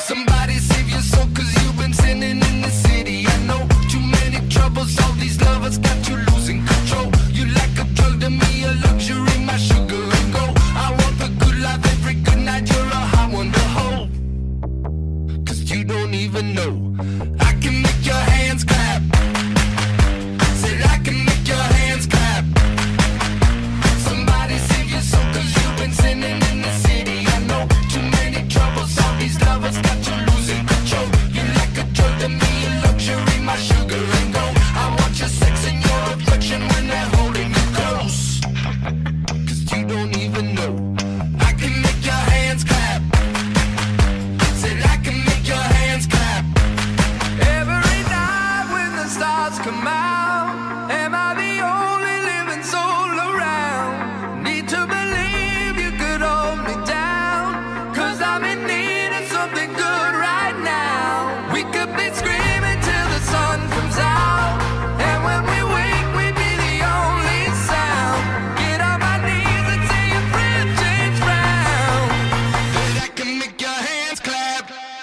Somebody save your soul, cause you've been sinning in the city. I know too many troubles, all these lovers got you losing control. You like a drug to me, a luxury, my sugar and gold. I want the good life every good night, you're a hot one to hold. Cause you don't even know I can make your hands clap. Said I can make your hands clap. Somebody save your soul, cause you've been sinning in the city. I know too many troubles, all these lovers got you losing control. You like a drug to me, a luxury, my sugar and gold. I want your sex and your affection when they're holding you close. Cause you don't even know I can make your hands clap. Said I can make your hands clap. Every night when the stars come out, am I the only living soul around? Need to believe you could hold me down, cause I'm in need of something good right now. We could be screaming till the sun comes out, and when we wake we'd be the only sound. Get on my knees and say your friend James Brown. But I can make your hands clap.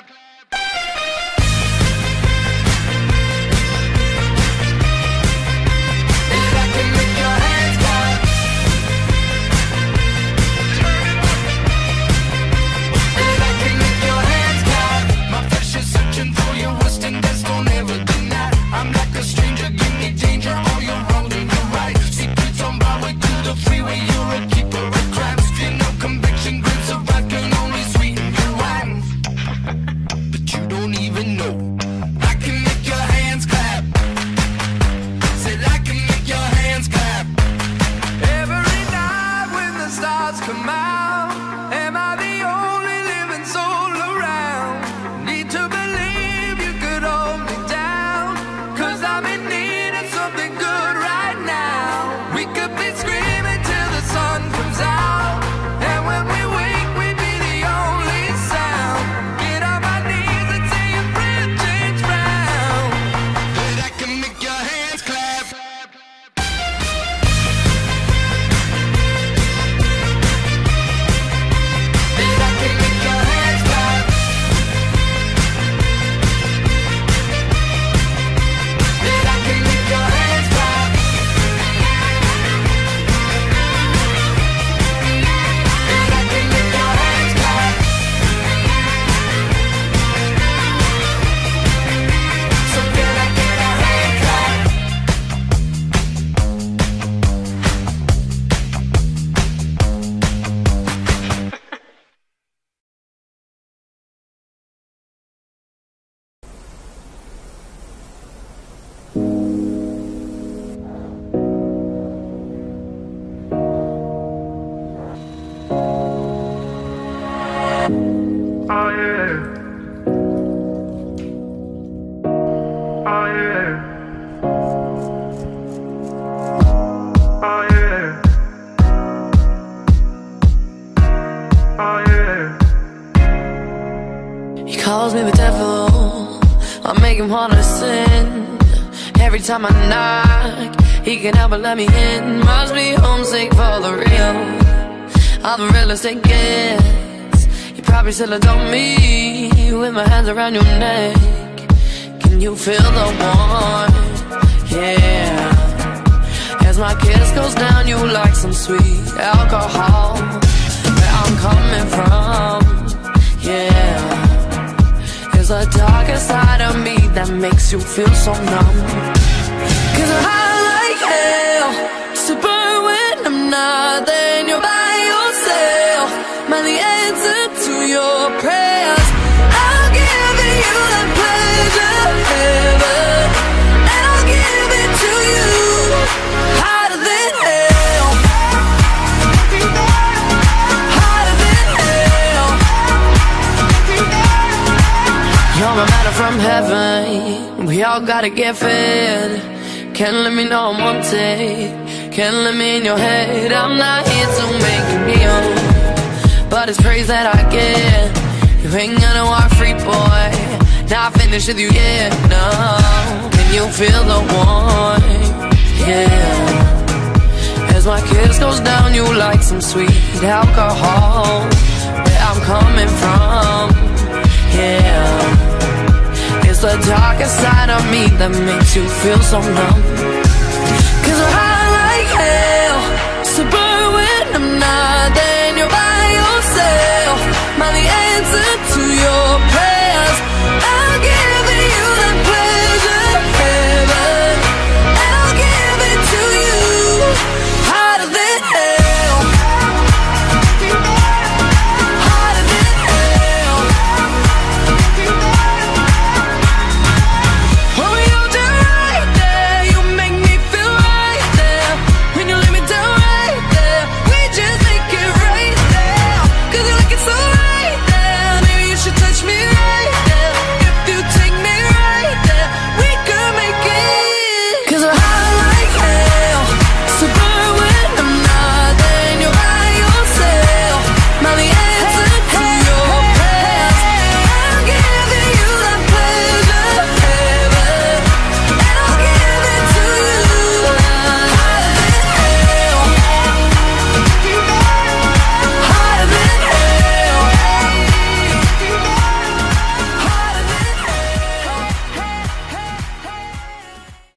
And I can make your hands clap. And I can make your hands clap. My flesh is searching for your worst and best, don't ever deny. I'm like a stranger, give me danger, all you're wrong and you're right. Secrets on Broadway to the freeway, you're a keeper of crimes. You know conviction, grapes of wrath can only sweeten your wine. But you don't even know I can make your hands clap. Said I can make your hands clap. Every night when the stars come out, am I the only living soul around? Need to believe you could hold me down, cause I'm in need of something good right now. We could be screaming till the sun comes out, and when we wake we'd be the only sound. Get on my knees and say your friend James Brown. But I can make your hands clap. And I can make your hands clap. And I can make your hands clap. And I can make your hands clap. So can I get a hand clap? Oh yeah. Oh yeah. Oh yeah. Oh yeah. He calls me the devil, I make him wanna sin. Every time I knock, he can help but let me in. Must be homesick for the real, I'm the realest it gets. You probably still adore me, with my hands around your neck. Can you feel the warmth? Yeah. As my kiss goes down, you like some sweet alcohol. Where I'm coming from, yeah. There's a darker side of me that makes you feel so numb. Cause I'm high like hell, super when I'm not there and you're by yourself. Man, the answer to your prayers, I'll give you that pleasure ever, and I'll give it to you harder than hell. Harder than hell. You're a matter from heaven, we all gotta get fed. Can't let me know I'm wanted, can't let me in your head. I'm not here to make you kneel, but it's praise that I get. You ain't gonna walk free, boy, not finished with you yet, no. Can you feel the warmth? Yeah. As my kiss goes down, you like some sweet alcohol. Where I'm coming from, yeah. the darkest side of me that makes you feel so numb.